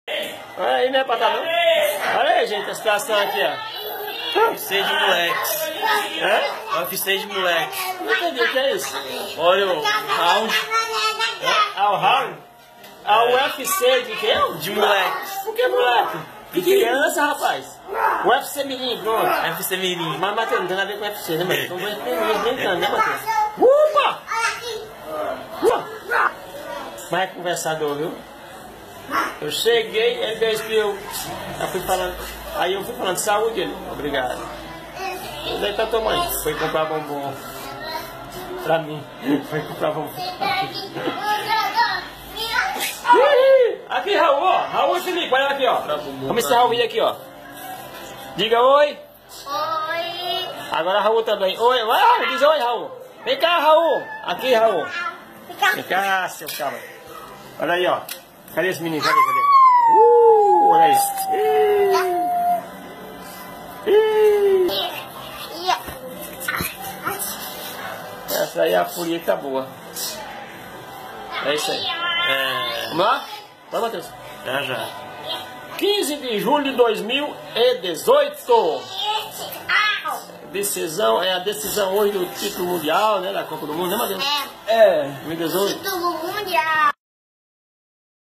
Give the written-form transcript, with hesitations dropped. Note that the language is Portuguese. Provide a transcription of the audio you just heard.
Olha aí, não é pra tá não. Olha aí, gente, a situação aqui, ó. UFC de moleques. Hã? UFC de moleques. Não entendi o que é isso. Olha o round Ah, o round? Ah, o UFC de quê? de moleques. Por que moleque? De criança, rapaz. O UFC Mirim, pronto. UFC Mirim. Mas, Matheus, não tem nada a ver com o UFC, né, Matheus? São dois brincando, né, Matheus? Upa! Mas é conversador, viu? Eu cheguei, ele deu que eu fui falando. Aí eu fui falando, saúde, ele. Obrigado. Onde é que tá tua mãe? Foi comprar bombom. Pra mim. Foi comprar bombom. Aqui, Raul, ó. Raul e Felipe, olha aqui, ó. Vamos encerrar o vídeo aqui, ó. Diga oi. Oi. Agora Raul também. Oi, vai, diz oi, Raul. Vem cá, Raul. Aqui, Raul. Vem cá, seu cabra. Olha aí, ó. Cadê esse menino? Cadê? Olha aí. Essa aí é a folia que tá boa. É isso aí. Vamos lá? Vai, Matheus. Já. 15 de julho de 2018. Decisão, é a decisão hoje do título mundial, né? Da Copa do Mundo, né, Matheus? 2018. Título mundial.